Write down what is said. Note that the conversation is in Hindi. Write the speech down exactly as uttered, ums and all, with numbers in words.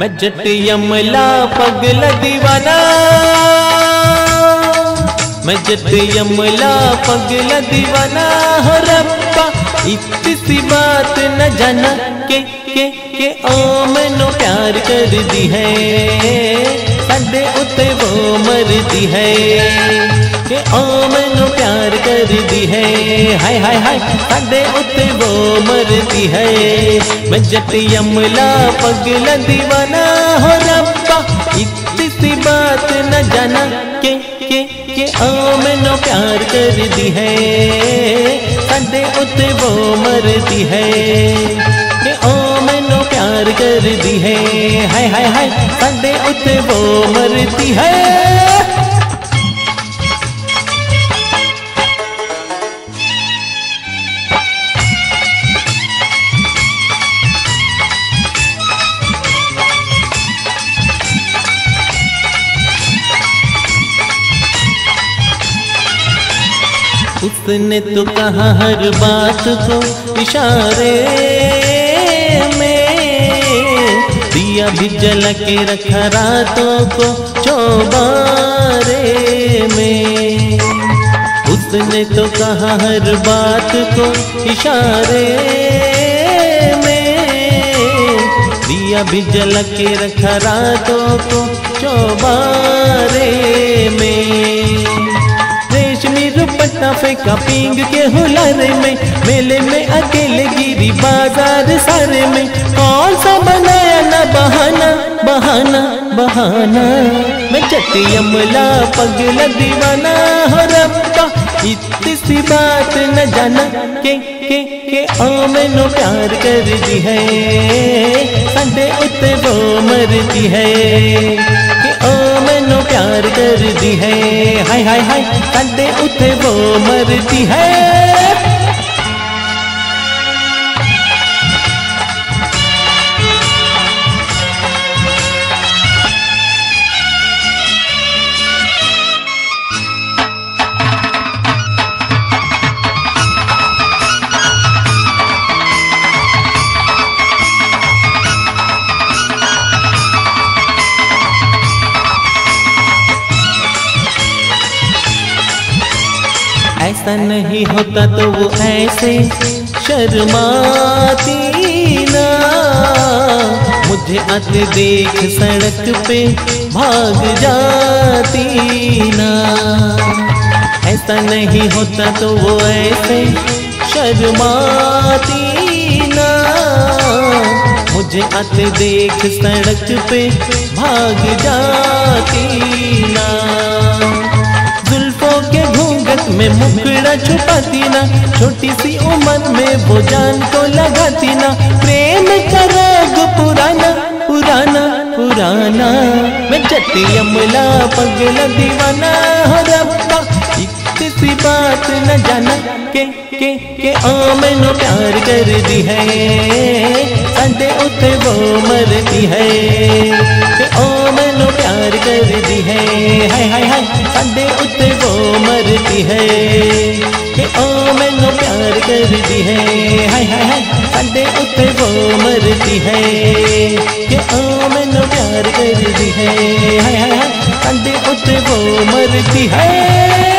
मैं जट यमला पगला दीवाना, मैं जट यमला पगला दीवाना हो रब्बा। इतनी सी बात न जाना के के के ओ मैनू प्यार कर दी है, साडे उत्ते वो मरदी है के ओ मैनू प्यार कर दी है। हाय हाय हाय साडे उत्ते वो मरदी है। मैं जट यमला पगला दीवाना हो रब्बा। इतनी सी बात न जाना के के के ओ मैनू प्यार कर दी है, साडे उत्ते वो मरदी है के ओ मैनू प्यार कर दी है। हाय हाय हाय साडे उत्ते वो मरदी है। उसने तो कहा हर बात को इशारे में, दिया भी जला के रखा रातों को चौबारे में। उसने तो कहा हर बात को इशारे में, दिया भी जला के रखा रातों को चौबारे में। रेशमी दुपट्टा फेंका पींग के हुलारे में, मेले में अकेले गिरी बाजार सारे में। कौन सा बनाया ना बहाना बहाना बहाना। मैं जट यमला पगला दीवाना हो रब्बा। इतनी सी बात न जाना के के के ओ मैनू प्यार कर दी है, साडे उत्ते वो मरदी है के ओ मैनू प्यार कर दी है। हाय हाय हाय साडे उत्ते वो मरदी है। ऐसा नहीं होता तो वो ऐसे शर्माती ना, मुझे आते देख सड़क पे भाग जाती ना। ऐसा नहीं होता तो वो ऐसे शर्माती ना, मुझे आते देख सड़क पे भाग जाती ना। जुल्फों के घूंघट में मुखड़ा छुपाती ना, छोटी सी उम्र में वो जान को लगाती ना। प्रेम का राग पुराना पुराना पुराना। मैं जट यमला पगला दीवाना हो रब्बा। इतनी सी बात न जाना के के के ओ मैनू प्यार कर दी है, साडे उत्ते वो मरदी है के ओ मैनू प्यार कर दी है। हाय हाय हाय साडे उत्ते वो मरदी है के ओ मैनू प्यार कर दी है। हाय हाय हाय साडे उत्ते वो मरदी है के ओ मैनू प्यार कर दी है। हाय हाय हाय साडे उत्ते वो मरदी है।